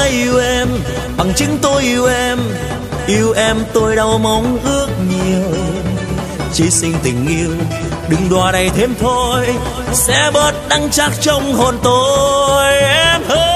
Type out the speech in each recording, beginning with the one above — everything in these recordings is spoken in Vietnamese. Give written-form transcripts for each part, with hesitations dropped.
ai yêu em bằng chứng tôi yêu em tôi đâu mong ước nhiều, chỉ xin tình yêu đừng đọa đầy thêm thôi, sẽ bớt đắng chát trong hồn tôi em ơi.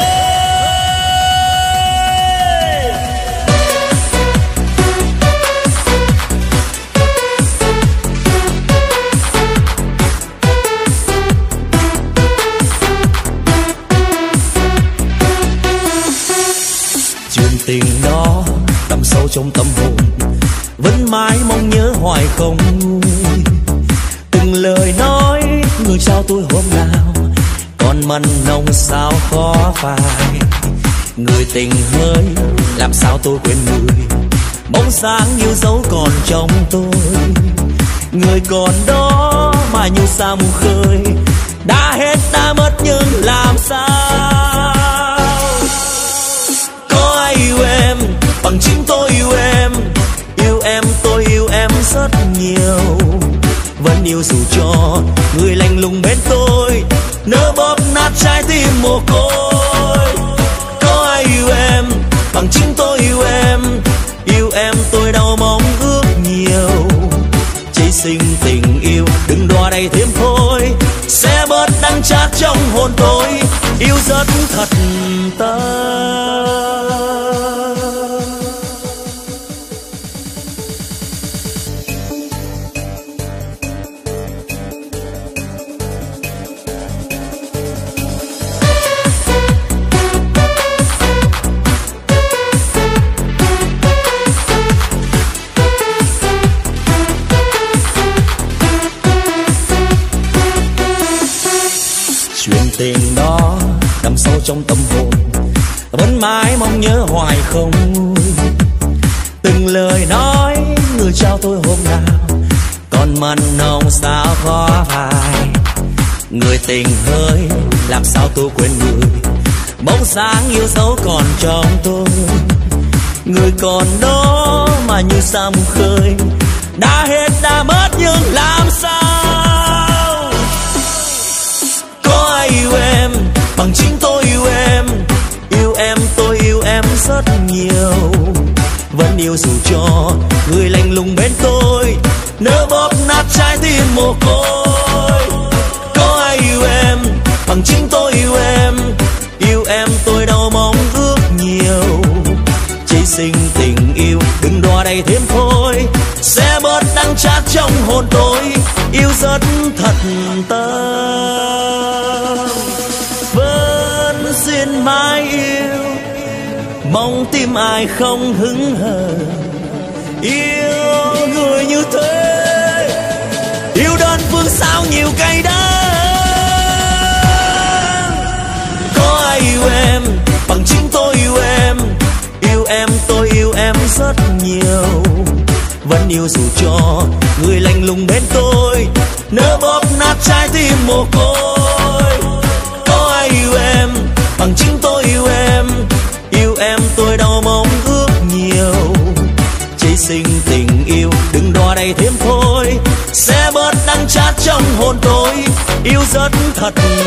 Chuyện tình đó đậm sâu trong tâm hồn, vẫn mãi mong nhớ hoài không nguôi. Từng lời nói người trao tôi hôm nào, còn mặn nồng sao khó phai. Người tình hơi làm sao tôi quên người, bóng dáng yêu dấu còn trong tôi. Người còn đó mà như sao mù khơi, đã hết đã mất nhưng làm sao. Có ai yêu em bằng chính tôi yêu em tôi yêu em rất nhiều, vẫn yêu dù cho người lạnh lùng bên tôi, nỡ bóp nát trái tim mồ côi. Có ai yêu em bằng chính tôi yêu em tôi đâu mong ước nhiều, chỉ xin tình yêu đừng đọa đầy thêm thôi, sẽ bớt đắng chát trong hồn tôi, yêu rất thật tâm. Tình đó đậm sâu trong tâm hồn, vẫn mãi mong nhớ hoài không nguôi. Từng lời nói người trao tôi hôm nào, còn mặn nồng sao khó phai. Người tình hơi làm sao tôi quên người, bóng dáng yêu dấu còn trong tôi. Người còn đó mà như sao mù khơi, đã hết đã mất nhưng làm sao. Có ai yêu em bằng chính tôi yêu em tôi yêu em rất nhiều, vẫn yêu dù cho người lạnh lùng bên tôi, nỡ bóp nát trái tim mồ côi. Có ai yêu em bằng chính tôi yêu em tôi đâu mong ước nhiều, chỉ xin tình yêu đừng đọa đầy thêm thôi, sẽ bớt đắng chát trong hồn tôi, yêu rất thật tâm. Vẫn xin mãi yêu, mong tim ai không hững hờ, yêu người như thế, yêu đơn phương sao nhiều cay đắng. Có ai yêu em bằng chính tôi yêu em tôi yêu em rất nhiều, vẫn yêu dù cho người lạnh lùng bên tôi, nỡ bóp nát trái tim mồ côi. Có ai yêu em bằng chính tôi yêu em tôi đâu mong ước nhiều, chỉ xin tình yêu đừng đọa đầy thêm thôi, sẽ bớt đắng chát trong hồn tôi, yêu rất thật